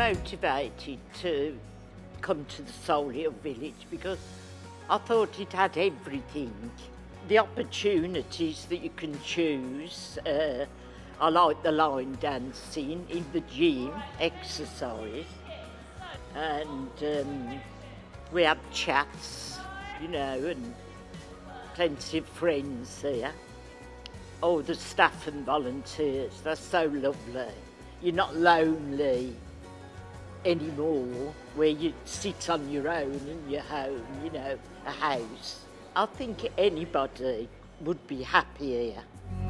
motivated to come to the Solihull Village because I thought it had everything. The opportunities that you can choose. I like the line dancing in the gym, exercise, and we have chats, you know, and plenty of friends here. Oh, the staff and volunteers, they're so lovely. You're not lonely anymore, where you sit on your own in your home, you know, a house. I think anybody would be happy here.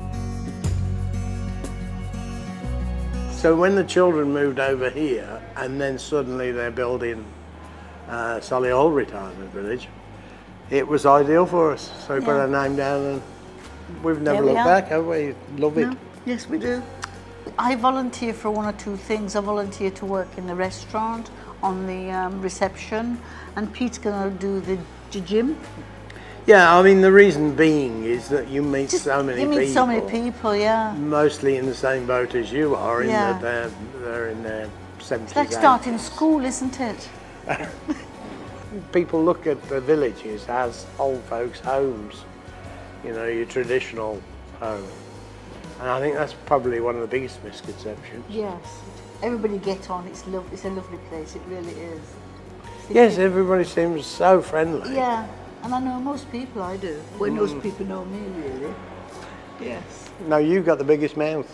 So when the children moved over here, and then suddenly they're building Solihull Retirement Village, it was ideal for us. So we put our name down and we've never looked back, have we? Love it. Yes, we do. I volunteer for one or two things. I volunteer to work in the restaurant, on the reception, and Pete's going to do the gym. Yeah, I mean, the reason being is that you meet so many people. You meet so many people, yeah. Mostly in the same boat as you are, in that they're in their 70s. It's like starting school, isn't it? People look at the villages as old folks' homes, you know, your traditional home. And I think that's probably one of the biggest misconceptions. Yes. Everybody get on, it's a lovely place, it really is. Yes, everybody seems so friendly. Yeah, and I know most people, I do. Well, most people know me, really. Yes. No, you got the biggest mouth.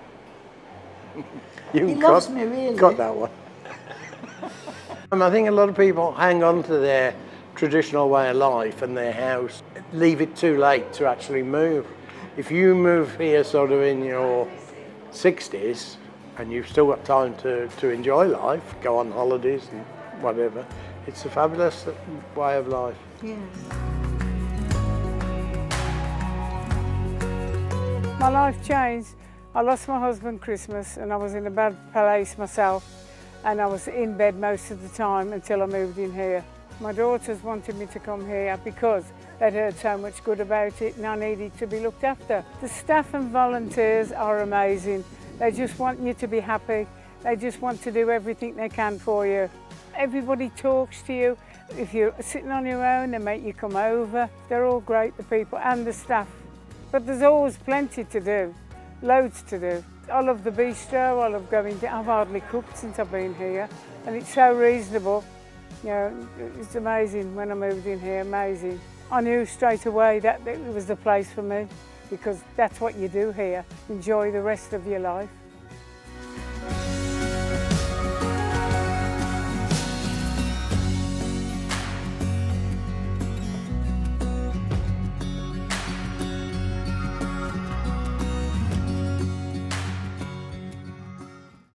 He loves me, really. Got that one. I think a lot of people hang on to their traditional way of life and their house, leave it too late to actually move. If you move here sort of in your 60s and you've still got time to enjoy life, go on holidays and whatever, it's a fabulous way of life. Yes. My life changed. I lost my husband Christmas and I was in a bad place myself, and I was in bed most of the time until I moved in here. My daughters wanted me to come here because they'd heard so much good about it and I needed to be looked after. The staff and volunteers are amazing. They just want you to be happy. They just want to do everything they can for you. Everybody talks to you. If you're sitting on your own, they make you come over. They're all great, the people and the staff. But there's always plenty to do, loads to do. I love the bistro, I love going down. I've hardly cooked since I've been here, and it's so reasonable. You know, it's amazing when I moved in here, amazing. I knew straight away that it was the place for me, because that's what you do here. Enjoy the rest of your life.